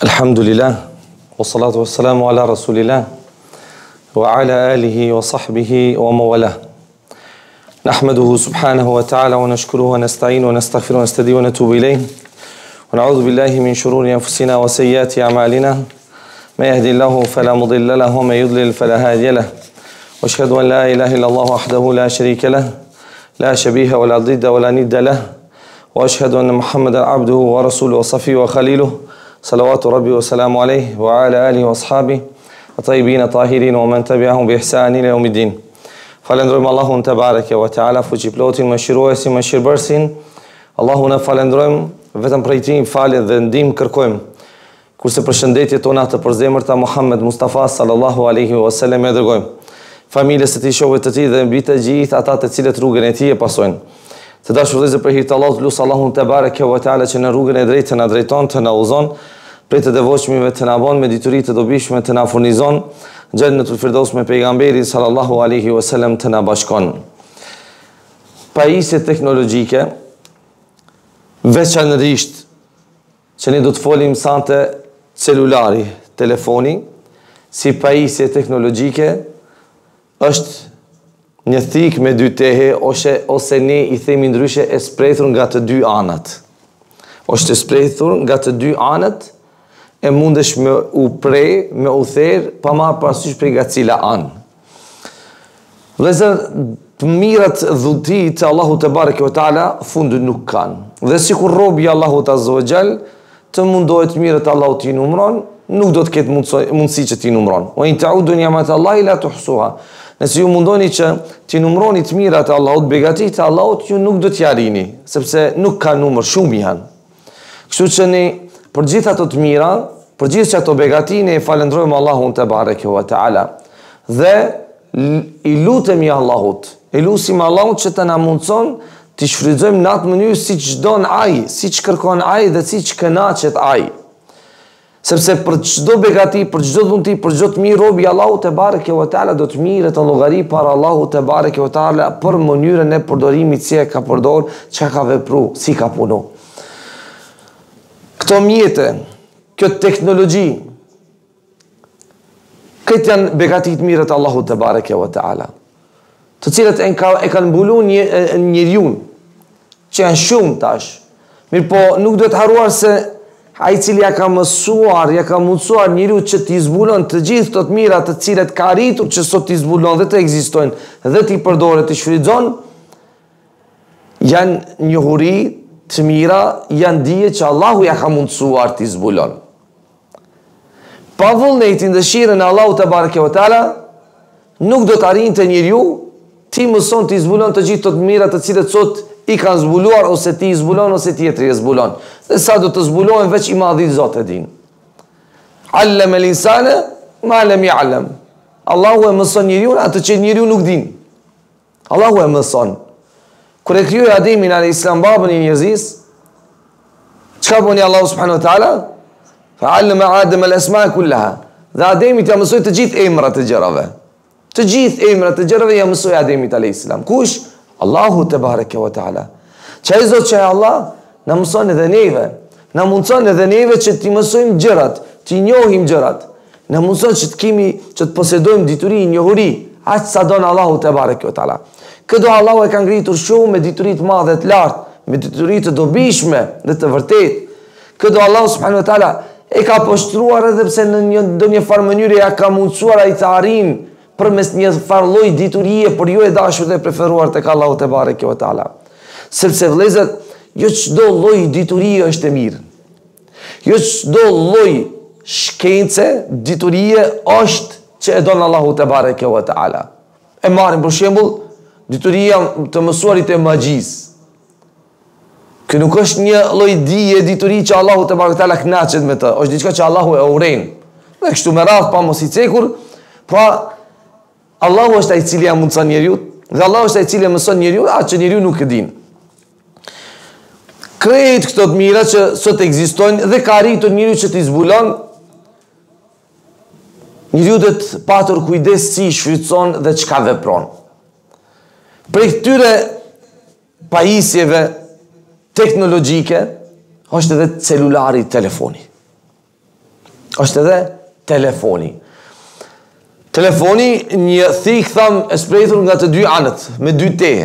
Alhamdulillah, wa salatu wa salamu ala rasulillah, wa ala alihi wa sahbihi wa mawalah. Nahmaduhu subhanahu wa ta'ala wa nashkuruhu wa nasta'inu wa nastaghfiru wa nastahdihi wa natubu ilayh. Wa na'udhu billahi min shururi anfusina wa sayyiati a'malina. Man yahdihillahu fala mudilla lahu wa man yudlil fala hadiya lahu. Wa ashhadu an la ilaha illa Allah wahdahu la sharika lahu, la shabiha wa la didda wa la nidda lahu. Wa ashhadu anna Muhammadan abduhu wa rasuluhu wa safiyyuhu wa khaliluhu. صلوات ربي وسلام عليه وعلى آله وأصحابه الطيبين الطاهرين ومن تبعهم بإحسان إلى يوم الدين. Falendrojmë Allahun te bareke ve teala, fuqiplotin, mëshiruesin, mëshirbërsin. Allahun e falendrojmë, vetëm prej tij falje dhe ndihmë kërkojmë. Kurse përshëndetjet tona të përzemërta Muhammed Mustafa sallallahu alaihi wasallam e dërgojmë familjes së tij, shokëve të tij dhe mbi të gjithë ata të cilët rrugën e tij e pasojnë. Të dashur vëllezër, për hir të Allahut lutem Allahun te bareke ve teala që në rrugën e drejtë na drejton, të na udhëzon, prej të devotshmive të na bën, me dituri të dobishme të na furnizon, Xhennetul Firdaus me pejgamberin sallallahu alaihi wasallam të na bashkon. Pajisje teknologjike, veçanërisht që ne do të folim sante celulari, telefoni, si pajisje teknologjike është një thik me dy tehe, ose ne i themi ndryshe e sprethur nga të dy anët. Është e sprethur nga të dy anët, e mundesh me u prej, me u therë, pa marrë parasysh prej nga cila anë. Vëllezër, të mirat dhunti të Allahu te bareke ve teala fundi nuk kanë. Dhe sikur robi i Allahut azza wa jall të mundohet mirat Allahut t'i numëron, nuk do të ketë mundësi që t'i numëron. Wa in ta'udu ni'matallahi la tuhsuha. Nëse ju mundoni që t'i numëroni të mirat e Allahut, begatit e Allahut, ju nuk do t'ja rini, sepse nuk ka numër, shumë janë. Kështu që ne për gjithë ato të mira, për gjithë që ato begati, ne falendrojmë Allahun te bareke ve teala. Dhe i lutemi Allahut, i lutim Allahut që të na mundson t'i shfrytëzojmë në atë mënyrë siç don ai, siç kërkon ai dhe siç kënaqet ai. Sepse për çdo begati, për çdo dhunti, për çdo të mirë, robi Allahut te bareke ve teala do të mirët të llogari para Allahut te bareke ve teala për mënyrën e përdorimit si e ka përdor, çka ka vepru, si ka punu. Këto mjete, kjo teknologji, këtë janë begatit mirët Allahut te bareke ve teala, të cilët e kanë mbulu njeriun, që janë shumë tash. Mirë po, nuk duhet haruar se ai cili ja ka mësuar, ja ka mundsuar njeriu që t'i zbulon të gjithë të mirat të cilet ka arritur që sot t'i zbulon dhe të ekzistojnë dhe t'i përdoret, t'i shfrytëzon, janë njohuri të mira, janë dije që Allahu ja ka mundsuar t'i zbulon. Pa vullnetin, dëshirën e Allahut te bareke ve teala, nuk do të arrinte njeriu ti mëson t'i zbulon të gjithë të mirat të cilet sot i kanë zbuluar, ose ti i zbulon, ose tjetri i zbulon. Dhe sa do të zbulohen veç i madhi Zot e din. Allem el insane ma lem ya'lam. Allahu e mëson njeriu atë që njeriu nuk din. Allahu e mëson. Kur e krijoi Ademin alayhis salam, babën e njerëzis, çka bëni Allahu subhanahu wa taala? Fa'allama Adem al-asma' kullaha. Dhe Ademit ja mësoi të gjithë emrat e gjërave. Të gjithë emrat e gjërave ja mësoi Ademit alayhis salam. Kush? Allahu te bareke ve teala. Çai Zot që Allah na mëson edhe neve. Na mundson edhe neve që t'i mësojmë gjërat, t'i njohim gjërat. Na mundson që të posedojmë dituri, njohuri, aq sa don Allahu te bareke ve teala. Këto Allahu e ka ngritur shumë me dituri të madhe të lartë, me dituri të dobishme dhe të vërtetë. Këto Allahu subhanahu wa taala e ka poshtruar edhe pse në ndonjë farë mënyrë ja ka mundsuar ai të arrijë përmes një farë lloj diturie për ju e dashur dhe preferuar tek Allahu te bareke ve teala. Sepse vëllezër, jo çdo lloj diturie është e mirë. Jo çdo lloj shkence, diturie është që e don Allahu te bareke ve teala. E marrim për shembull dituria të mësuarit e magjisë. Që nuk është një lloj dije, dituri që Allahu te bareke ve teala kënaqet me të, është diçka që Allahu e uren. Dhe kështu me radhë pa mos i cekur, pra Allahu është ai i cili ja mundson njeriu, dhe Allahu është ai i cili mëson njeriu atë që njeriu nuk e din. Krejt këto të mira që sot ekzistojnë dhe ka arritur njeriu që t'i zbulon, njeriu do të patur kujdes si shfrytëson dhe çka vepron. Për këtyre pajisjeve teknologjike është edhe celulari, telefoni. është edhe telefoni. Telefoni një thik tham e sprejtur nga të dy anët, me dy tehe.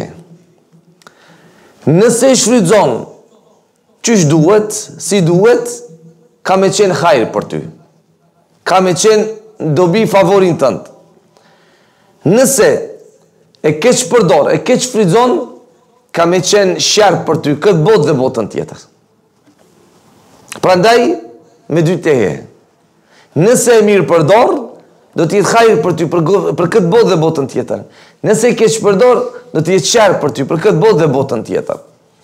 Nëse shfrytëzon qysh duhet, si duhet, ka me qenë hajrë për ty. Ka me qenë dobi favorin tëndë. Nëse e keq përdor, e keq shfrytëzon, ka me qenë shërë për ty, këtë botë dhe botën tjetër. Prandaj, me dy tehe. Nëse e mirë përdor, do t'jetë hajrë për ty për këtë botë dhe botën tjetër. Nëse e keq përdor, do t'jetë shërë për ty për këtë botë dhe botën tjetër.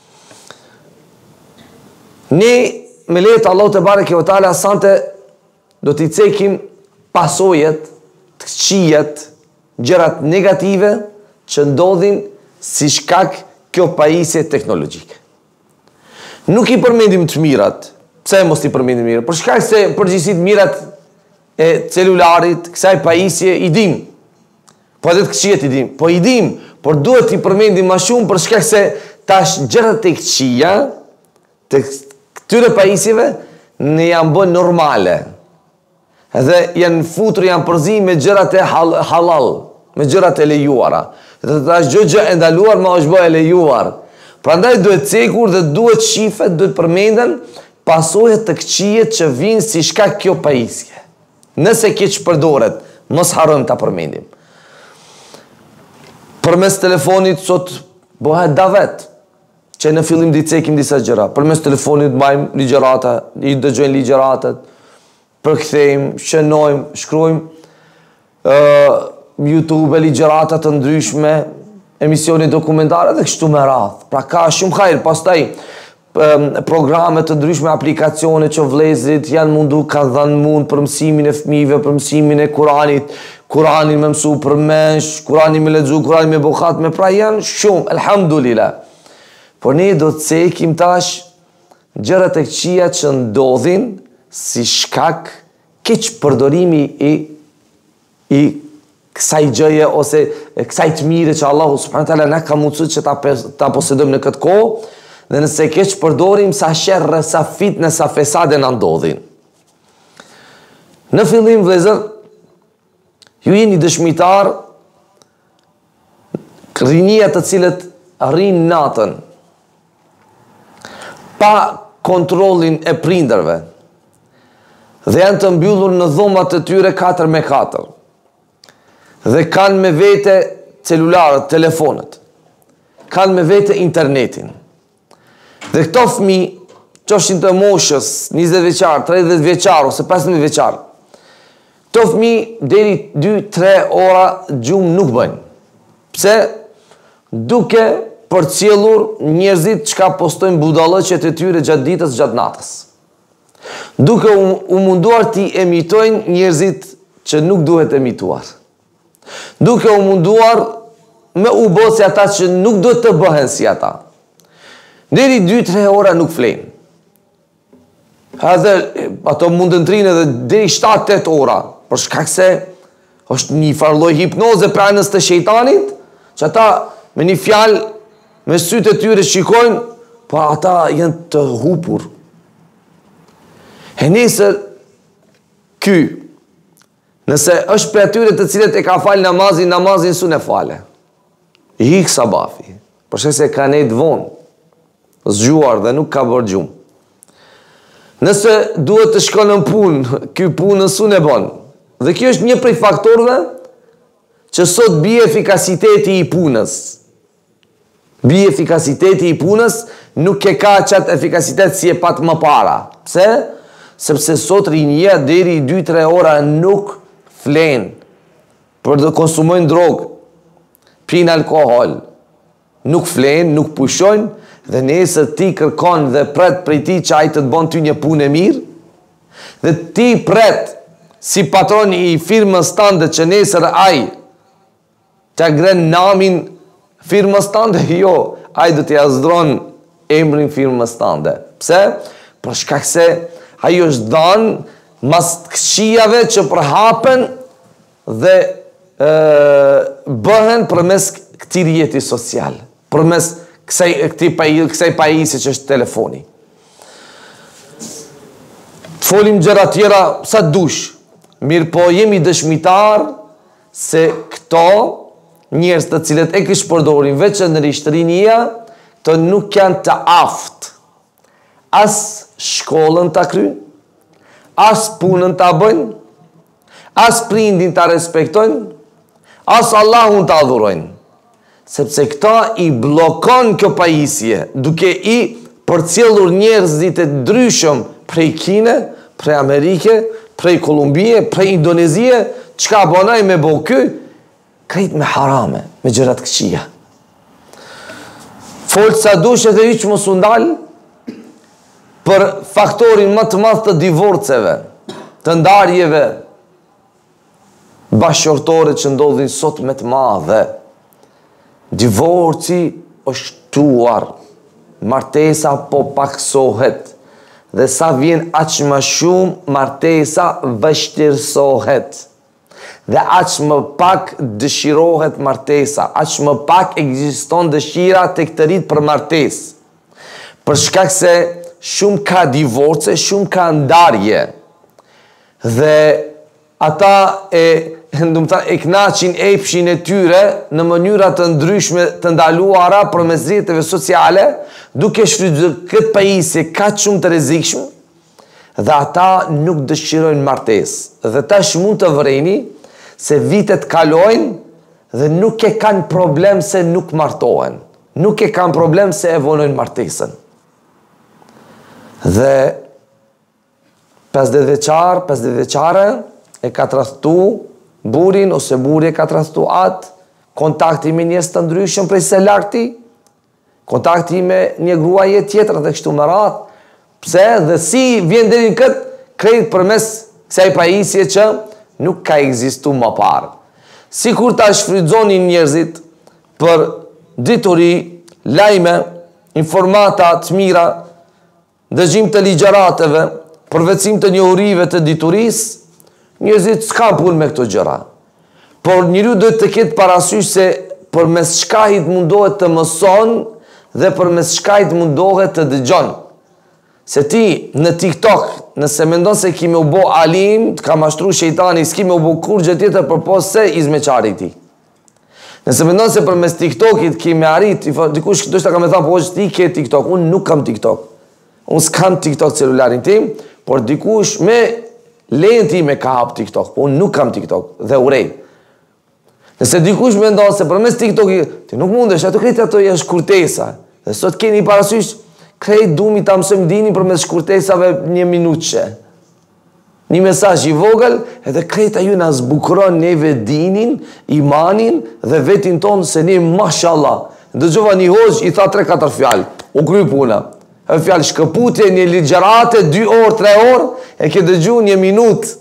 Ne, me lejet Allah te bareke ve teala sante, do t'i cekim pasojet, të këqijet, gjërat negative që ndodhin si shkak kjo pajisje teknologjike. Nuk i përmendim të mirat. Pse mos i përmendim mirat? Për shkak se përgjithësisht mirat e celularit, kësaj pajisje i dim. Po edhe të këqijet i dim. Po i dim, por duhet i përmendim ma shumë për shkak se tash gjërat e këqija të këtyre pajisjeve ne janë bën normale. Edhe janë futur, janë përzi me gjërat e halal, me gjërat e lejuara. Dhe tash gjë e ndaluar ma është bë e lejuar. Prandaj duhet cekur dhe duhet shifet, duhet përmenden pasojet të këqijet që vinë si shkak kjo pajisje. Nëse keq përdoret, mos harrojmë ta përmendim. Përmes telefonit sot bëhet davet, që në fillim di cekim disa gjëra. Përmes telefonit majmë ligjërata, i dëgjojnë ligjëratat, përkthejmë, shënojmë, shkruajmë YouTube e ligjëratat të ndryshme, emisione dokumentare dhe kështu me radhë. Pra ka shumë hajër, pastaj programe të ndryshme, aplikacione që vëllezërit janë mundu, kanë dhënë mund për mësimin e fëmijëve, për mësimin e Kuranit, Kuranin me mësu për mensh, Kuranin me lexu, Kuranin me buhat, me pra janë shumë, elhamdulillah. Por ne do të cekim tash gjërat e këqija që ndodhin si shkak keq përdorimi i kësaj gjëje ose kësaj të mire që Allahu subhanahu wa taala na ka mundsuar që ta posedojmë në këtë kohë. Dhe nëse keq përdorim, sa sherrë, sa fitne, sa fesade në ndodhin. Në fillim, vëllezër, ju jeni dëshmitar rinjia të cilët rrinë natën pa kontrollin e prindërve dhe janë të mbyllur në dhomat të tyre 4x4 dhe kanë me vete celularët, telefonët, kanë me vete internetin. Dhe këto fëmi, qofshin të moshës 20 vjeçar, 30 vjeçar ose 15 vjeçar, këto fëmi deri 2-3 ora gjumë nuk bëjnë. Pse? Duke përcjellur njerëzit që ka postojnë budallëqet e tyre gjatë ditës, gjatë natës. Duke u munduar t'i emitojnë njerëzit që nuk duhet emituar. Duke u munduar me u bë si ata që nuk duhet të bëhen si ata. Deri 2-3 ora nuk flenë. Edhe ato mund të ndrinë edhe deri 7-8 ora. Për shkak se është një farloj hipnoze pranës të shejtanit, që ata me një fjalë, me sytë e tyre shikojnë, po ata janë të hupur. E nesër, ky, nëse është për atyre të cilët e ka falë namazin su ne fale. I hikë sabafi, për shkak se ka nejtë vonë, zgjuar dhe nuk ka bërë gjumë. Nëse duhet të shkon në punë, ky punë su ne bon. Dhe kjo është një prej faktorëve që sot bie efikasiteti i punës. Bie efikasiteti i punës, nuk e ka qatë efikasitet si e patë më para. Pse? Sepse sot rinjia deri 2-3 ora nuk flenë, për të konsumojnë drogë, pinë alkohol, nuk flenë, nuk pushojnë, dhe nesër ti kërkon dhe pret prej ti që ajtë të bon ty një punë e mirë, dhe ti pret si patron i firmës tënde që nesër aj të gren namin firmës tënde, jo, aj do t'ja zdron emrin firmës tënde. Pse? Për shkak se ajo është dhanë mas të këqijave që përhapen dhe bëhen përmes këtij rrjeti social, përmes kësaj pajisje që është telefoni. të folim gjëra tjera sa dush. Mirë po jemi dëshmitar se këto njerëz të cilët e kish përdorin veçanërisht rinia, të nuk janë të aftë. As shkollën ta kryjnë, as punën ta bëjnë, as prindin ta respektojnë, as Allahun ta adhurojnë. Sepse këta i blokon kjo pajisje, duke i përcjellur njerëzit e ndryshëm prej Kine, prej Amerike, prej Kolumbie, prej Indonezie, çka bonaj me bo ky, krejt me harame, me gjërat këqija. Folë sa dush edhe yq mos u ndal për faktorin më të madh të divorceve, të ndarjeve bashkëtorë që ndodhin sot me të madhe. Divorci është tuar, martesa po paksohet, dhe sa vjen aq më shumë, martesa vështirësohet, dhe aq më pak dëshirohet martesa, aq më pak ekziston dëshira tek të rit për martesë. Për shkak se shumë ka divorce, shumë ka ndarje, dhe ata e knaqin epshin e tyre në mënyra të ndryshme të ndaluara përmes rrjeteve sociale, duke shfrytzuar këtë pajisje kaq shumë të rrezikshme, dhe ata nuk dëshirojnë martesë. Dhe tash mund të vreni se vitet kalojnë dhe nuk e kanë problem se nuk martohen. Nuk e kanë problem se e vonojnë martesën. Dhe 50 vjeçar, 50 vjeçare e ka tradhtu burin ose buri e ka tradhtu atë, kontakti me njerëz të ndryshëm prej se larti, kontakti me një gruaje tjetër dhe kështu me radhë. Pse dhe si vjen deri në këtë, krejt përmes kësaj pajisje që nuk ka ekzistuar më parë. Sikur ta shfrytëzonin njerëzit për dituri, lajme, informata të mira, dëgjim të ligjërateve, përvetësim të njohurive të diturisë, njerëzit s'kan punë me këto gjëra. Por njeriu duhet të ketë parasysh se përmes shkahit mundohet të mëson dhe përmes shkahit mundohet të dëgjon. Se ti në TikTok, nëse mendon se ki me u bo alim, të ka mashtru shejtani, s'ki me u bo kur gjë tjetër përpos se izmeqari ti. Nëse mendon se përmes TikTokit ki me arrit, dikush do shta ka me tha, po është ti ke TikTok, unë nuk kam TikTok. Unë s'kam TikTok celularin tim, por dikush me lejen time ka hap TikTok, po unë nuk kam TikTok dhe urej. Nëse dikush mendon se përmes TikTokit, ti nuk mundesh, ato krejt ato janë shkurtesa. Dhe sot keni parasysh, krejt dumi ta mësojmë dinin përmes shkurtesave një minutëshe. Një mesazh i vogël, edhe krejt ju na zbukuron neve dinin, imanin dhe vetin tonë se ne mashallah. Dëgjova një hoxh i tha 3-4 fjalë, u kry puna. E fjalë shkëputje, një ligjërate, 2 orë, 3 orë, e ke dëgju një minutë,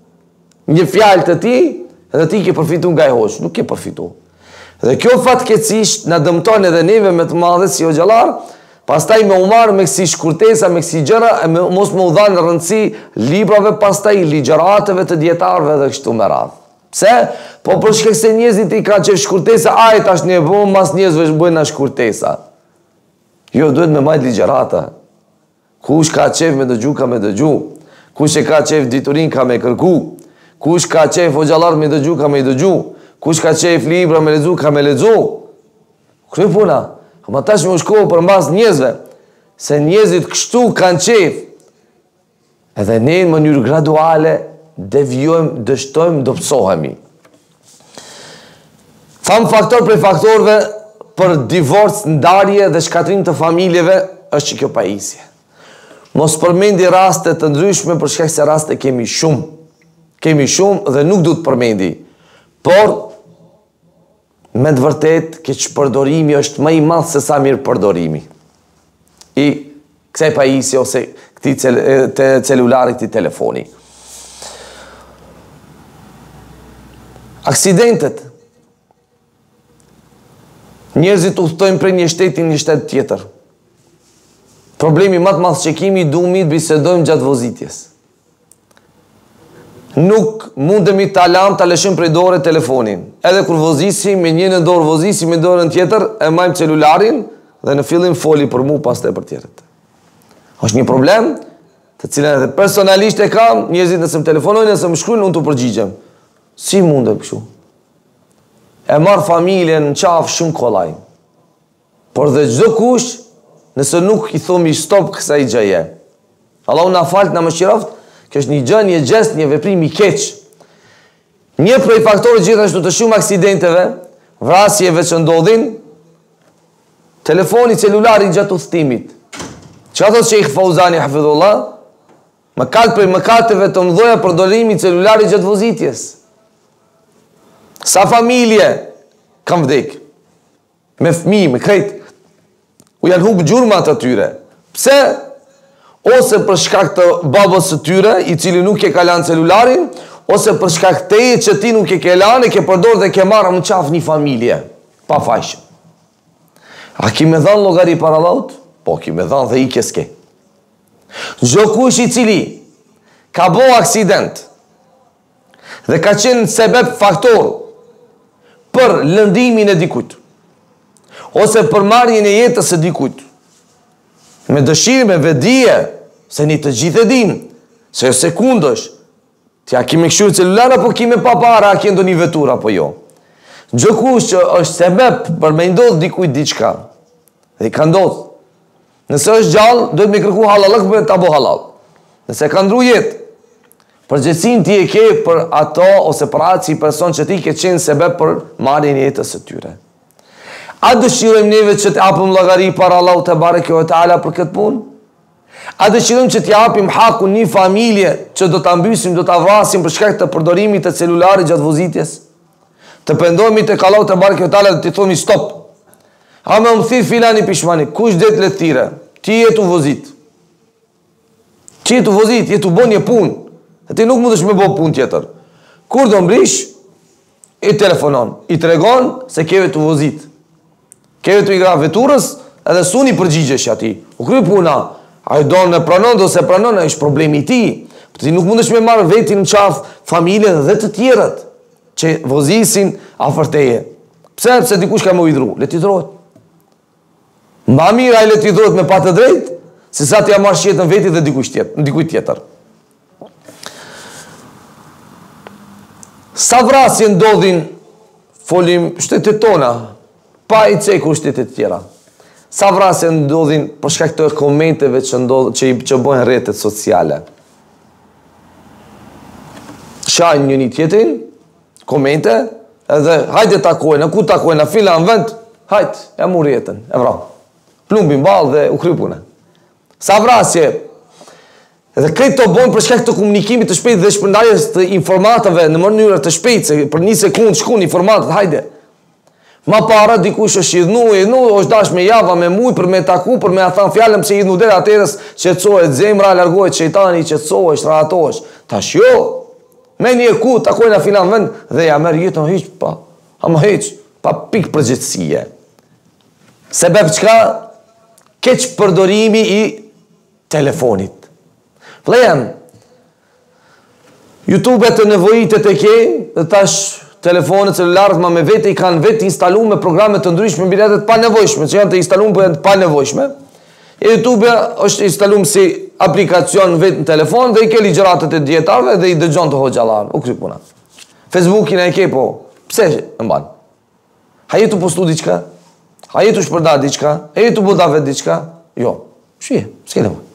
një fjalë të ti, edhe ti ke përfitu nga e hoqë, nuk ke përfitu. Dhe kjo fatkeqësisht na dëmton edhe neve me të madhe si o gjallar, pastaj me umarë me kësi shkurtesa, me kësi gjëra, e mos me u dhanë rëndësi librave, pastaj ligjërateve të dietarëve dhe kështu me radhë. Pse? Po për shkak se njerëzit i ka qef shkurtesa, ai tash ne bëjmë mas njerëzve bëjnë shkurtesa. Jo, duhet me majt ligjërata. Kush ka qef me dëgju, ka me dëgju. Kush e ka qef diturin, ka me kërku. Kush ka qef o gjallar me dëgju, ka me dëgju. Kush ka qef libra me lexu, ka me lexu. Kry puna. Ama tash me u shkohë për mbas njerëzve. Se njerëzit kështu kanë qef. Edhe ne në mënyrë graduale devijojmë, dështojmë, dobësohemi. Tham faktor për faktorve për divorc, ndarje dhe shkatrim të familjeve është që kjo pajisje. Mos përmendi raste të ndryshme për shkak se raste kemi shumë. Kemi shumë dhe nuk du të përmendi. Por, me të vërtet, keq përdorimi është më i madh se sa mirë përdorimi. I kësaj pajisje ose këtij celulari, këtij telefoni. Aksidentet. Njerëzit udhtojnë prej një shteti në një shtet tjetër. Problemi më të madh që kemi, duhet bisedojmë gjatë vozitjes. Nuk mundemi ta lëshojmë prej dore telefonin. Edhe kur vozisim me një në dorë, vozisim me dorën tjetër, e majmë celularin dhe në fillim foli për mu, pastaj për tjerët. Është një problem të cilën edhe personalisht e kam, njerëzit nëse më telefonojnë, nëse më shkruajnë, unë t'u përgjigjem. Si mundem kështu? E marr familjen në qafë shumë kollaj. Por dhe çdo kush, nëse nuk i thomi stop kësaj gjëje. Allahu na fal, na mëshiroft, kjo është një gjë, një gjest, një veprim i keq. Një prej faktorëve gjithashtu të shumë aksidenteve, vrasjeve që ndodhin, telefoni celulari gjatë udhëtimit. Çfarë thotë Sheikh Fauzani hafidhullah? Mëkat për mëkateve të mëdha përdorimi i celularit gjatë vozitjes. Sa familje kanë vdek me fëmijë, me krejt, u janë humbë gjurmat atyre. Pse? Ose për shkak të babës së tyre, i cili nuk e ka lanë celularin, ose për shkak teje që ti nuk e ke lanë, e ke përdor dhe ke marrë më qafë një familje, pa fajshë. A ki me dhanë llogari para Allahut? Po, ki me dhanë dhe i keske. Çdo kush i cili ka bo aksident dhe ka qenë sebeb faktor për lëndimin e dikujt, ose për marrjen e jetës së dikujt, me dëshirë, me vedije, se një të gjithë e din, se jo sekundësh, tja kime këshu celular, apo kime pa para, a kje ndo një vetur, apo jo. Çdo kush që është sebeb për me ndodhë dikujt diçka, dhe i ka ndodhë. Nëse është gjallë, duhet me kërku halalëk për të abo halal. Nëse ka ndru jetë, përgjithësinë ti e ke për ato, ose për atë si person që ti ke qenë sebeb për marrjen e jetës së tyre. A dëshirojmë neve që të apëm llogari para Allahut te bareke ve teala për këtë punë? A dëshirojmë që të japim hakun një familje që do ta mbysim, do ta vrasim për shkak të përdorimit të celularit gjatë vozitjes? Të pendohemi tek Allahu te bareke ve teala dhe të thomi stop. A me më thirë filani pishmani, kush det le thire? Ti jetu vozit. Ti jetu vozit, jetu bo një pun. E ti nuk mundesh me bo pun tjetër. Kur do mbrish, i telefonon, i tregon se keve të vozit. Keve të i gra veturës, edhe suni përgjigjesh ati. U kry puna, a i do në pranon, do se pranon, e ishë problemi ti. Ti nuk mundesh me marrë vetin në qafë, familjen dhe të tjerët, që vozisin afërteje. Pse dikush ka më idhru? Le t'i drojt. Ma mira i le t'i drojt me patë drejt, se sa t'ja marrë shjetën veti dhe dikuj tjetër. Sa vrasje ndodhin, folim shtetet tona, pa i cekur shtetet tjera. Sa vrasje ndodhin për shkak të komenteve që bëhen rrjetet sociale. Shajnë një tjetrin, komente, edhe hajde takojnë, ku takojnë, a fila në vend, hajde, e mu rjetën, e vra. Plumbin balë dhe u krypune. Sa vrasje, edhe këtë të bojnë për shkak të komunikimit të shpejt dhe shpërndarjes të informatave në mënyrë të shpejt, se për një sekundë shkun informatat, hajde. Ma para dikush është idhnu, është dash me java, me muj, për me taku, për me a thanë fjallëm se idhnu dhe atërës qetësohet zemra, largohet qejtani, qetësohesh, rahatohesh. Tash jo, me një ku, takojnë a filan vend, dhe ja merë jetën hiq, pa pik përgjithësie. Sebeb qka? Keq përdorimi i telefonit. Vlejem, YouTube të nevojitet e ke, dhe tash telefonet, celularët ma me vete i kanë vetë instalu me programe të ndryshme, biletet pa nevojshme, që janë të instalu për pa nevojshme. E YouTube është instalu si aplikacion vetë në telefon, dhe i ke ligjëratët e djetarve dhe i dëgjon të hoxalarë. U kry puna. Facebookin e ke po, pse në banë? Hajetu postu diqka? Hajetu shpërda diqka? Hajetu buda vetë diqka? Jo. Shije, s'ke nevoj.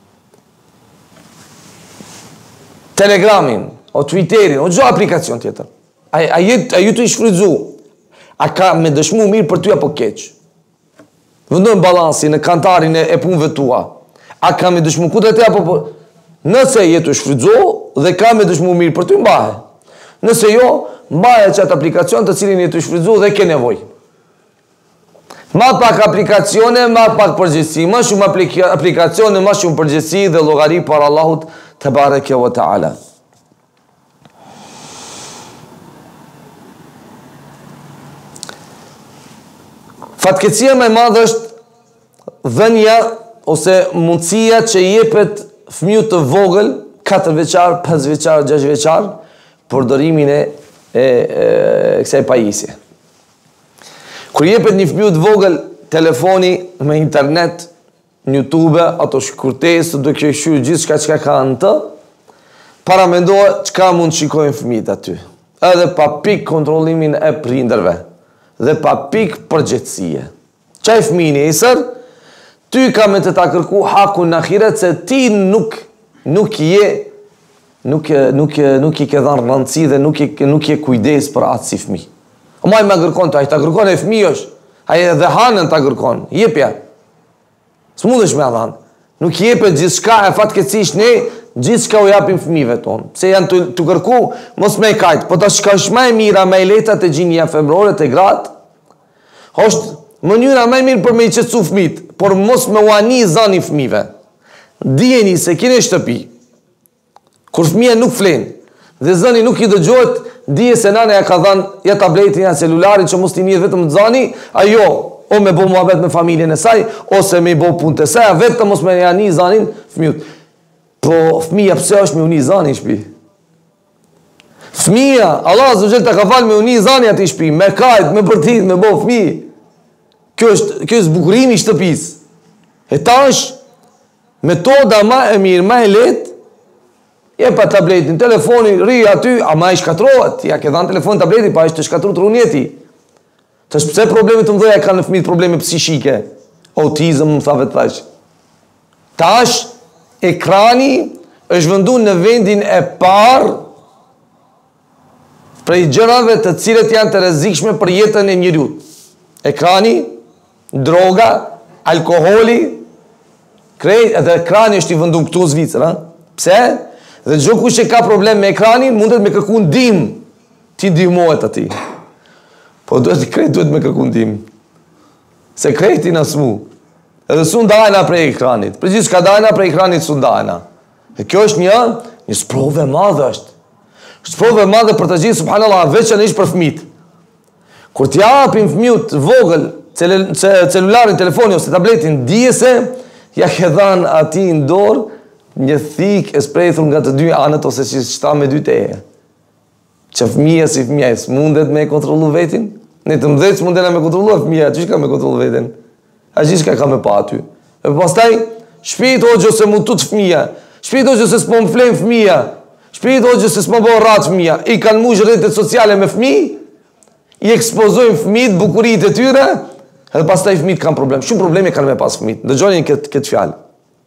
Telegramin, o Twitterin, o gjo aplikacion tjetër. A ju të i shfrydzu? A ka me dëshmu mirë për ty apo keq? Vëndojnë balansi në kantarin e punëve tua. A ka me dëshmu ku të te apo... Nëse jetu i shfrydzu dhe ka me dëshmu mirë për ty, mbahe. Nëse jo, mbahe qatë aplikacion të cilin jetu i shfrydzu dhe ke nevoj. Ma pak aplikacione, ma pak përgjithsi. Ma shumë aplikacione, ma shumë përgjithsi dhe llogari para Allahut te bareke ve teala. Fatkeqësia më e madhe është dhënia ose mundësia që jepet fëmijët të vogël, 4 vjeçar, 5 vjeçar, 6 vjeçar, përdorimin e kësaj pajisje. Kur jepet një fëmijë të vogël telefoni me internet, në YouTube, ato shkurtesë, do kjo shqyrë gjithë çka ka në të, para mendohet çka mund të shikojnë fëmijët aty. Edhe pa pik kontrollimin e prindërve dhe pa pik përgjegjësie. Çaj fëmijë nesër, ty ka me të ta kërku hakun në ahiret se ti nuk i ke dhanë rëndësi dhe nuk je kujdes për atë si fëmijë. Maj me kërkon të, a i ta kërkon e fëmijë është, a i edhe hanën ta kërkon, jepja. Së mund është me dhanë. Nuk jepe gjithë shka e fatkeqësisht ne, gjithë shka u japim fëmijëve tonë. Pse janë të kërku, mos me i kajtë. Po ta shka është ma e mira, me i letat e gjinja femrore të gratë, është mënyra më e mirë për me i qetësu fëmijët, por mos me uani zani fëmijëve. Dijeni se keni shtëpi, kur fëmija nuk flen, dhe zani nuk i dëgjohet, dije se nane ja ka dhanë ja tabletin, ja celularin, që mos t'i mirë vetëm të zani, ajo, o me bo muhabet me familjen e saj, ose me i bo punë të saj, vetëm mos me uani zanin fëmijët. Po fëmija pse është me uni zani i shpi? Fëmija, Allah azza ta ka falë me uni zani ati i shpi, me kajt, me përtit, me bo fëmijë. Kjo është zbukurimi i shtëpisë. E tash, metoda ma e mirë, ma e letë, je pa tabletin, telefoni, ri aty, a ma i shkatrohet, ja ke dhanë telefon tabletin, pa ishte shkatru të runjeti. Tash pse problemi të mdhoja ka në fëmijët probleme psishike, autizëm, më thave të thash. Tash, ekrani është vëndu në vendin e parë prej gjërave të cilët janë të rrezikshme për jetën e njeriut. Ekrani, droga, alkoholi, edhe ekrani është i vëndu këtu në Zvicër. Pse? Dhe çdo kush që ka problem me ekranin, mundet me kërku ndihmë, ti ndihmohet atij. Po duhet me kërku ndihmë. Se kreti na smu. Edhe su ndajna prej ekranit. Për gjithë shka dajna prej ekranit su ndajna. Dhe kjo është një sprove madhe është. Sprove madhe për të gjithë, subhanallah, veçanërisht për fëmijët. Kur t'ja japim fëmijët vogël celularin, telefonin ose tabletin, dije se ja ke dhanë atij në dorë një thik e sprejthur nga të dy anët ose që shta me dy teje. Që fëmija si fëmija s'mundet me kontrollu vetin? Ne të mdhejt s'mundet me kontrollu fëmija, që ka me kontrollu vetin? A gjithë ka me pa aty. E pastaj, shpejt hoqë se mu tut fëmija, shpejt hoqë se s'po më flen fëmija, shpejt hoqë se s'po bo ratë fëmija, i kanë mush rrjetet sociale me fëmij, i ekspozojnë fëmijët, bukurit e tyre, edhe pastaj fëmijët kanë problem. Shumë probleme kanë me pas fëmijët. Dëgjoni këtë fjalë.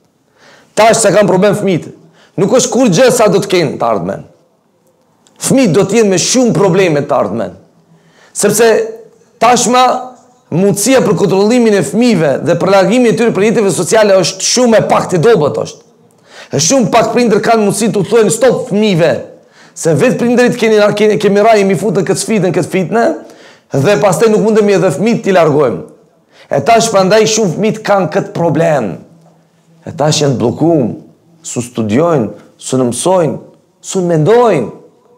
Tash se kanë problem fëmijët. Nuk është kur gjë sa do të kenë të ardhmen. Fëmijët do të jenë me shumë probleme të ardhmen. Sepse tashma mundësia për kontrollimin e fëmijëve dhe për largimin e tyre për jetëve sociale është shumë e pak të dobët është. E shumë pak prindër kanë mundësi të thonë stop fëmijëve. Se vetë prindërit kemi rajë mi futën këtë fitnë, dhe pastaj nuk mundemi edhe fëmijët t'i largojmë. E tash prandaj shumë fëmijët kanë këtë problem. E tash janë bllokuar, su studiojnë, su në mësojnë, su në mendojnë.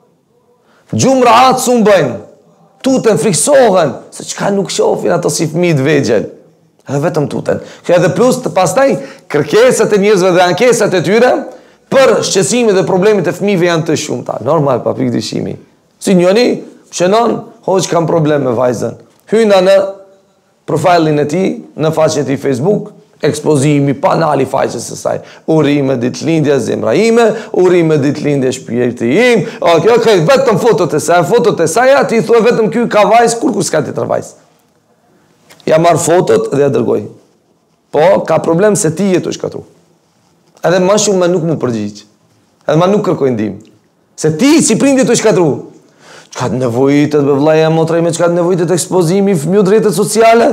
Gjumë rahat su në bëjnë, tuten, friksohen, se qka nuk shofin ato si fëmijët vegjel. Edhe vetëm tuten. Edhe plus të pastaj kërkesat e njerëzve dhe ankesat e tyre për shqetësimin dhe problemet e fëmijëve janë të shumta. Normal, pa pikë dyshimi. Si njëri, shënon, hoq kam problem me vajzën. Hyna në profilin e tij, në faqen e tij Facebook, ekspozimi pa nali faqes së saj. Urime ditëlindje zemra ime, urime ditëlindje shpirti im. Okay, vetëm fotot e saj, ti thua vetëm ky ka vajzë, kur s'ka tjetër vajzë. Ja marr fotot dhe ja dërgoj. Po, ka problem se ti je të shkatru. Edhe më shumë më nuk më përgjigj. Edhe më nuk kërkoj ndihmë. Se ti si prindi të shkatru. Çka të nevojitet be vllaja motra ime, çka të nevojitet ekspozimi fëmijë rrjetet sociale?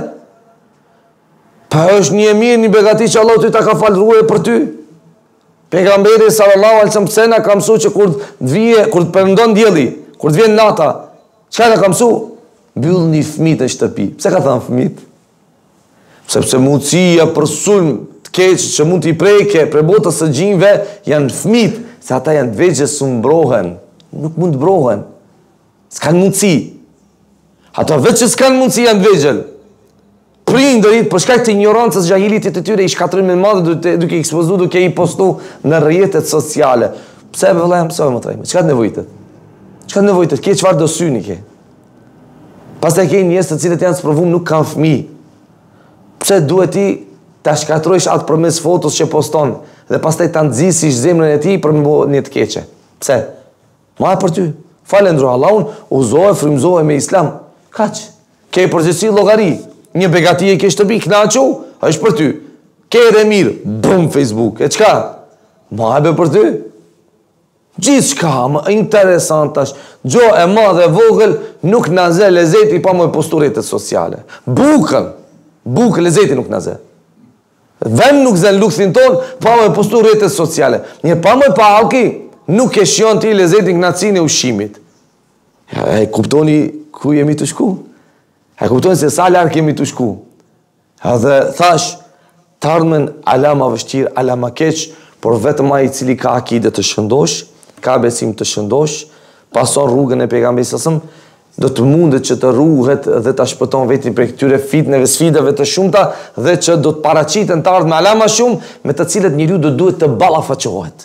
Pa është një mirë, një begati që Allah ty ta ka falë rrugë për ty. Pejgamberi sallallahu alaihi wasallam pse na ka mësuar që kur të perëndon dielli, kur të vjen nata, çka na ka mësuar? Mbyllni fëmijët në shtëpi. Pse ka thënë fëmijët? Sepse mundësia për sulm të keq që mund t'i preke për botës së gjinjve janë fëmijët, se ata janë të vegjël, s'u mbrohen, nuk mund të mbrohen. S'kan mundësi. Ato vetë që s'kan mundësi janë të vegjël. Prindërit për shkak të ignorancës jahilitit të tyre i shkatërrin me madhe duke i ekspozuar, duke i postu në rrjetet sociale. Pse vëllai mësoj më trajme? Çka nevojitet? Çka nevojitet? Ke çfarë do syni ke? Pastaj ke njerëz të cilët janë sprovuar nuk kanë fëmijë. Pse duhet ti ta shkatrojsh atë përmes fotos që poston dhe pastaj ta nxjisish zemrën e tij për një të keqe. Pse? Ma e për ty. Falendro Allahun, uzohe, frymzohe me islam. Kaq. Ke përgjithësi llogari. Një begati e ke shtëpi, knaqu, është për ty. Ke edhe mirë, bëm Facebook. E çka? Ma e për ty. Gjithë shka, më interesant tash, gjo e madhe vogël, nuk na zë lezeti pa më postu rrjetet sociale. Bukën, lezeti nuk na zë. Vend nuk zë luksin ton, pa më postu rrjetet sociale. Një pa më pa alki, nuk e shion ti lezeti knacin e ushqimit. E kuptoni ku jemi të shku? E kuptoni se sa larg jemi të shku? Edhe thash, të ardhmen ala ma vështirë, ala ma keq, por vetëm ai i cili ka akide të shëndosh, ka besim të shëndosh, pason rrugën e pejgamberit sasëm, do të mundet që të ruhet dhe të shpëton vetin për këtyre fitneve, sfidave të shumta dhe që do të paraqiten të ardhmë ala ma shumë, me të cilët njeriu do duhet të ballafaqohet.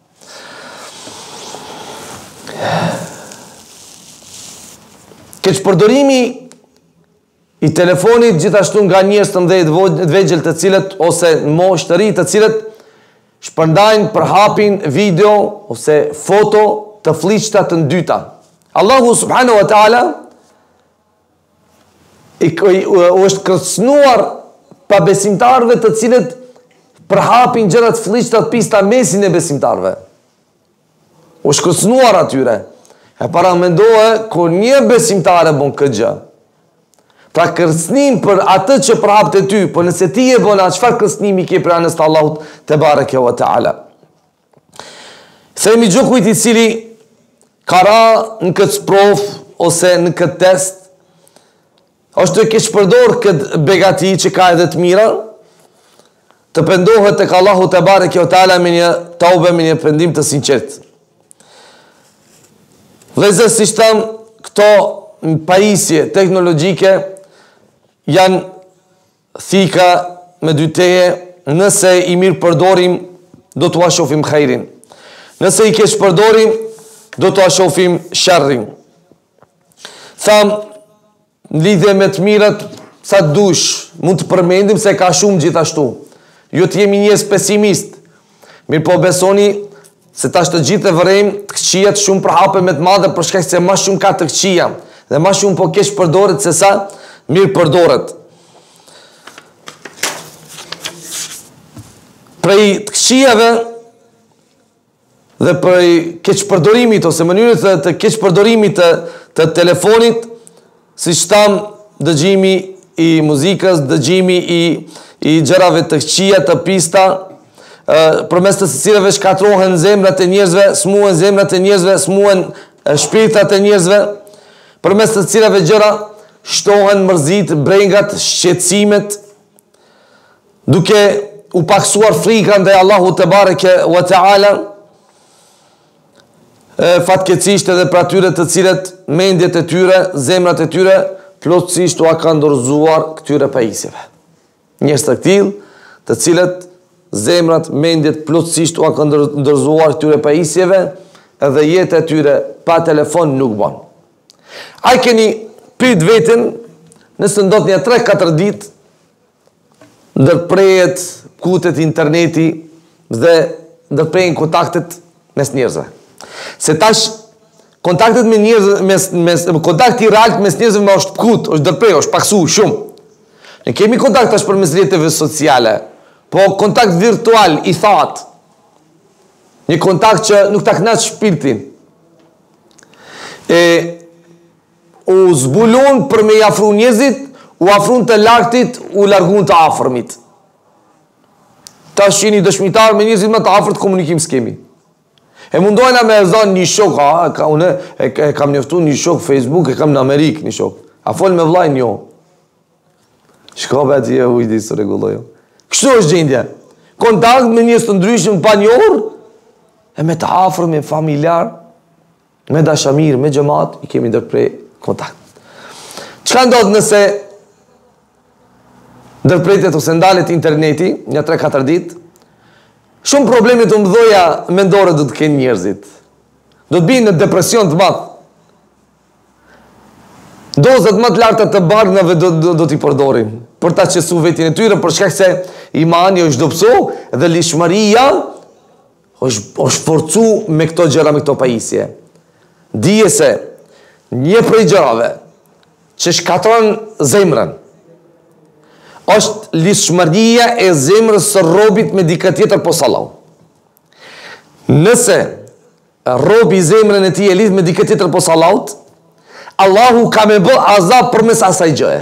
Keqpërdorimi i telefonit gjithashtu nga njerëz të mëdhenj vegjël të cilët ose në moshë të ri të cilët shpërndajnë për hapin video ose foto të fliqta të ndyta. Allahu subhanahu wa ta'ala është kërcënuar pa besimtarve të cilët për hapin gjërat fliqta të pista mesin e besimtarve. është kërcënuar atyre. E para mendohe, kur një besimtare bon këtë gjë, pra kërcënim për atë që prapë të ty, për nëse ti e bona, qëfar kërcënimi ke për anës të Allahut të bareke wa ta'ala. Themi gjokujt i cili ka ra në këtë sprov, ose në këtë test, është të kesh përdor këtë begati që ka edhe të mira, të pendohet të ka Allahu të bareke wa ta'ala me një taube, me një pendim të sinqert. Vëllezër, si shtam, këto pajisje teknologjike janë thika me dy teje, nëse i mirë përdorim, do të ashofim khairin. Nëse i kesh përdorim, do të ashofim sharrin. Tham, në lidhje me të mirët, sa të dush, mund të përmendim se ka shumë gjithashtu. Jo të jemi njerëz pesimist, mirë po besoni se tash të gjithë e vërejmë të këqijat shumë përhape me të madhe për shkak se ma shumë ka të këqija dhe ma shumë po kesh përdoret se sa mirë përdoret. Prej të këqijave dhe prej keq përdorimit ose mënyrës të keq përdorimit të telefonit, si shtam dëgjimi i muzikës, dëgjimi i gjërave të këqija të pista, përmes të cilëve shkatrohen zemrat e njerëzve, smuhen zemrat e njerëzve, smuhen shpirtat e njerëzve, përmes të cilëve gjëra shtohen mërzit, brengat, shqetësimet, duke u paksuar frika ndaj Allahu te bareke wa taala, fatkeqësisht edhe për atyre të cilët mendjet e tyre, zemrat e tyre plotësisht u kanë dorëzuar këtyre pajisjeve. Njerëz të tillë, të cilët zemrat, mendjet plotësisht u kanë dorëzuar këtyre pajisjeve, edhe jeta e tyre pa telefon nuk bën. Ai keni pyet veten, nëse ndodh një 3-4 ditë ndërprehet kutet interneti dhe ndërprehen kontaktet mes njerëzve. Se tash kontaktet me njerëz, kontakti real mes njerëzve më është kut, është ndërpreh, është paksu shumë. Ne kemi kontakt tash përmes rrjeteve sociale, po kontakt virtual i thatë. Një kontakt që nuk ta kënaq shpirtin. U zbulon për me i afru njerëzit, u afrun të lartit, u largun të afërmit. Ta shini dëshmitar me njerëzit më të afërt komunikim s'kemi. E mundohena me zon një shok, unë e kam njoftu një shok Facebook, e kam në Amerikë një shok. A fol me vllajin jo. Shkope atje ujdi së regullojo. Kështu është gjendja. Kontakt me njerëz të ndryshëm pa një orë, e me të afër, me familjar, me dashamir, me xhamat, i kemi ndërprej kontakt. Çka ndodh nëse ndërpretet ose ndalet interneti, një 3-4 ditë, shumë probleme të mëdha mendore do të kenë njerëzit. Do të binë në depresion të madh. Dozat më të larta të barnave do t'i përdorin për ta qesu vetin e tyre, për shkak se imani është dobësu dhe lishmëria është forcu me këto gjëra, me këto pajisje. Dije se një prej gjërave që shkatron zemrën është lishmëria e zemrës së robit me dikë tjetër posa Allahu. Nëse robi zemrën e tij e lidh me dikë tjetër posa Allahut, Allahu ka me bë azab përmes asaj gjëje.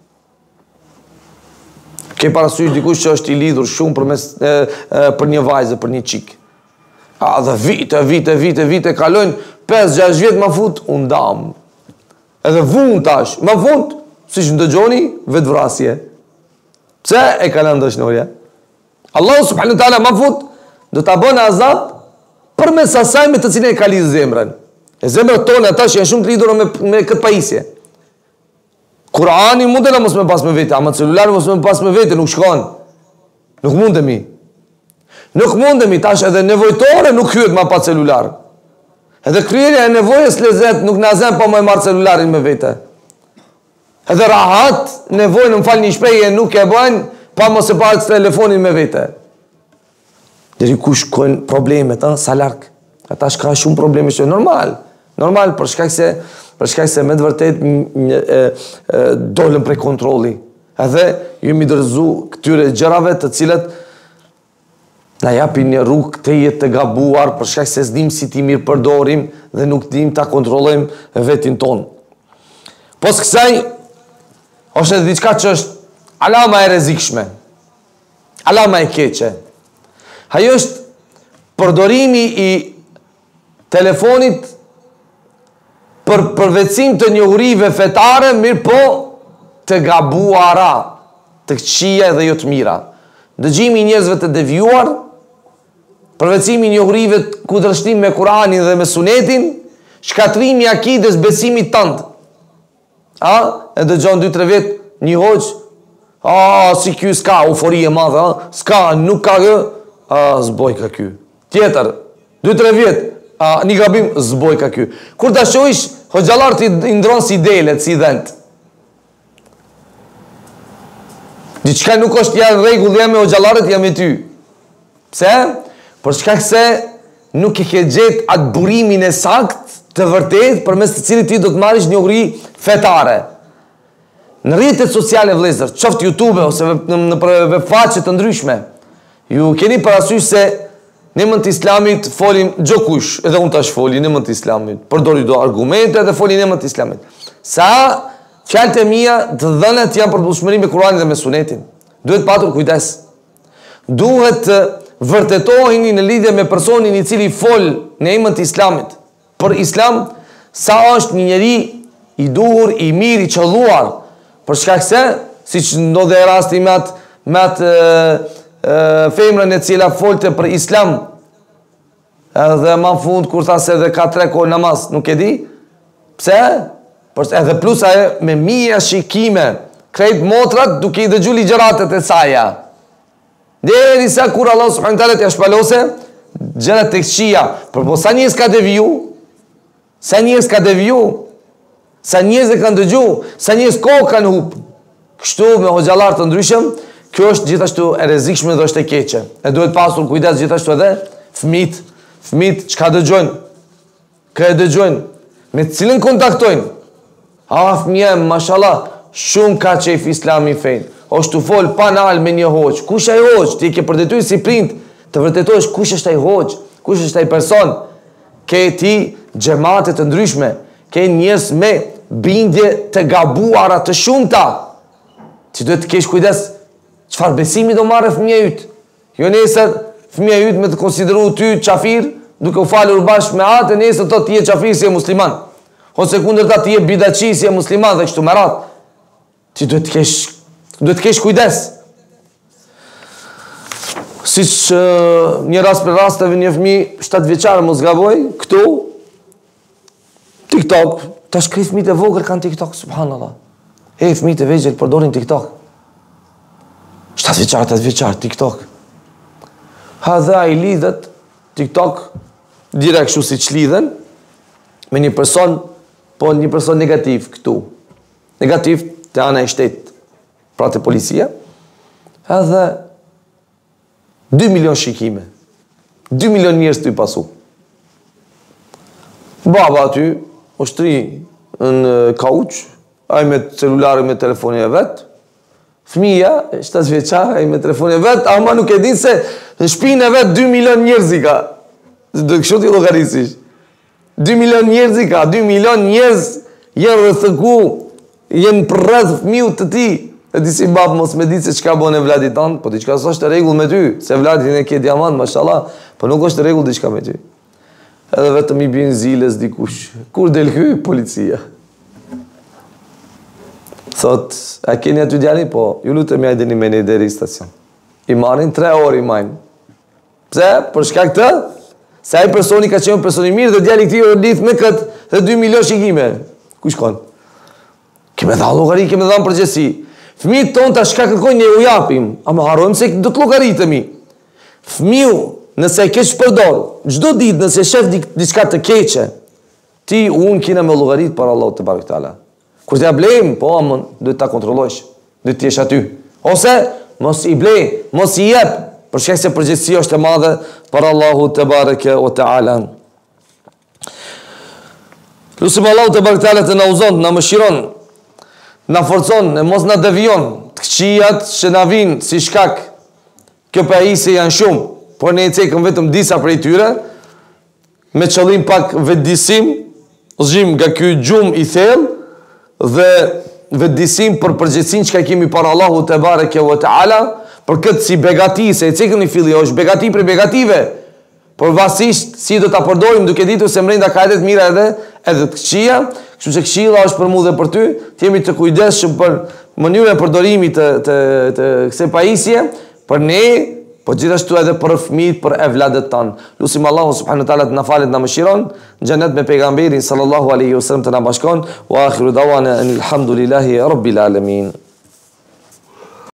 Ke parasysh dikush që është i lidhur shumë për një vajzë, për një çik. Dhe vite kalojnë, 5-6 vjet ma fut, unë dam. Edhe vun tash, ma fut, si që ndëgjoni, vetë vrasje. Pse e kalon dëshnorja? Allahu subhanahu wa taala ma fut, do ta bën azab përmes asaj me të cilën e ka lidhur zemrën. E zemrët tonë ata që janë shumë të lidhura me këtë pajisje. Kurani mundela mos me pas me vete, ama celulari mos me pas me vete, nuk shkon. Nuk mundemi. Nuk mundemi, tash edhe nevojtore nuk hyet ma pa celular. Edhe kryerja e nevojës lezet nuk na zem pa më marr celularin me vete. Edhe rahat, nevojën më fal një shprehje nuk e bën pa mos e pas telefonin me vete. Deri ku shkojnë problemet, sa larg. Ata shka shumë probleme që normal, për shkak se me të vërtet dolën prej kontrolli. Edhe jemi dërzu këtyre gjërave të cilat na japin një rrugë të jetë të gabuar, për shkak se s'dim si ti mirë përdorim dhe nuk dim ta kontrollojmë vetin tonë. Pos kësaj, është edhe diçka që është alama e rrezikshme, alama e keqe. Ajo është përdorimi i telefonit për përvecim të njohurive fetare, mirë po të gabuara, të këqija dhe jo të mira. Dëgjimi njerëzve të devijuar, përvecimi njohurive të kundërshtim me Kur'anin dhe me Sunetin, shkatrimi i akides besimit tënd. E dëgjon 2-3 vjet një hoxh, si ky s'ka eufori e madhe, s'ka, nuk ka kë, zboj ka ky. Tjetër, 2-3 vjet, një gabim, zboj ka ky. Kur ta shohish, hoxhallarët i ndron si delet, si dhent. Diçka nuk është ja rregull jam me hoxhallarët, jam me ty. Pse? Për shkak se nuk e ke gjetë atë burimin e sakt të vërtet përmes të cilit ti do të marrësh njohuri fetare. Në rrjetet sociale vëllezër, qoftë YouTube ose në faqe të ndryshme, ju keni parasysh se në emër të Islamit folim gjokush, edhe unë tash foli në emër të Islamit, përdori do argumente dhe foli në emër të Islamit. Sa fjalët e mia të dhënat janë për bushmëri me Kur'anin dhe me Sunetin. Duhet patur kujdes. Duhet të vërtetoheni në lidhje me personin i cili fol në emër të Islamit. Për Islam, sa është një njeri i duhur, i mirë, i qelluar, për shkak se, siç ndodhe rasti me atë femrën e cila folte për Islam, edhe ma fund kur tha se edhe ka 3 kohë namaz, nuk e di? Pse? Edhe plus ajo me mija shikime, krejt motrat duke i dëgju ligjëratet e saja. Derisa kur Allah subhanahu wa taala t'ia shpalose gjërat tek xhia, por po sa njerëz ka deviju, sa njerëz e kanë dëgju, sa njerëz kohë kanë hub. Kështu me hoxhallar të ndryshëm, kjo është gjithashtu e rrezikshme dhe është e keqe. E duhet pasur kujdes gjithashtu edhe fëmit çka dëgjojnë, kë e dëgjojnë, me cilën kontaktojnë. Fëmija, mashallah, shumë ka qef Islami fejnë. është të folë pa nalë me një hoqë. Kush e hoqë? Ti ke përdetuar si prind të vërtetojsh kush është ai hoqë, kush është ai person. Ke ti xhamate të ndryshme, ke njerëz me bindje të gabuara të shumta. Ti duhet të kesh kujdes çfarë besimi do marrë fëmia yt. Jo nesër fëmia yt me të konsideruar ty qafir, duke u falur bashkë me atë, nesër do të je qafir si e musliman. Ose kundërta ti je bidaçi si e musliman dhe kështu me radhë. Ti duhet të kesh kujdes. Siç një rast për rasteve një fëmijë 7 vjeçar mos gaboj këtu TikTok, tash kri fëmijët e vogël kanë TikTok, subhanallahu. Fëmijët e vegjël përdorin TikTok. 7 vjeçar, 8 vjeçar TikTok. Hadha i lidhet TikTok direkt kështu siç lidhen me një person, po një person negativ këtu. negativ të ana e shtetit, pra të policia, edhe 2 milion shikime, 2 milion njerëz të i pasu. Baba aty, ushtri në kauç, ai me celularin me telefonin e vet, fëmija, 7 vjeçar, ai me telefonin e vet, ama nuk e din se në shtëpinë e vet 2 milion njerëz i ka. Do kështu ti llogarisish. 2 milion njerëz i ka, 2 milion njerëz janë rrethëku, janë përreth fëmijët të tij. E di si bab mos me ditë se çka bën e vladit tan, po diçka s'është rregull me ty, se vladin e ke diamant, mashallah, po nuk është rregull diçka me ty. Edhe vetëm i bin ziles dikush. Kur del ky policia? Thot, a keni aty djali? Po, ju lutem ja ideni me ne deri në stacion. I marrin 3 orë i majnë. Pse? Për shkak të se ai personi ka qenë personi mirë dhe djali i këtij u lidh me kët dhe 2 milion shikime. Ku shkon? Kemë dhënë llogari, kemë dhënë përgjegjësi. Fëmijët tonë tash ka kërkojnë ne u japim, ama harrojmë se do të llogaritemi. Fëmiu, nëse e keq përdor, çdo ditë nëse shef diçka të keqe, ti unë kena me llogarit për Allahu te barekutaala. Kur t'ja blejmë, po amon, duhet ta kontrollosh, duhet të jesh aty. Ose mos i blej, mos i jep, për shkak se përgjegjësia është e madhe për Allahu te bareke o teala. Lusim Allahu te barekutaala të na uzon, na mëshiron, na forcon, e mos na devijon të këqijat që na vinë si shkak. Kjo pajisje janë shumë, por ne i cekëm vetëm disa prej tyre, me qëllim pak vetëdisim, zgjim nga ky gjumë i thellë dhe vetëdisim për përgjegjësinë që kemi para Allahu te bareke ve teala, për këtë si begati, se i cekëm në filli është begati për begative, por vasisht si do ta përdorim duke ditur se brenda ka edhe të mira edhe të këqija, kështu që këshilla është për mua dhe për ty, të jemi të kujdesshëm për mënyrën e përdorimit të kësaj pajisje, për ne, po gjithashtu edhe për fëmijët, për evladët tanë. Lusim Allahu subhanahu wa taala të na falet, na mëshiron, në xhenet me pejgamberin sallallahu alaihi wasallam të na bashkon, wa akhiru dawana alhamdulillahi rabbil alamin.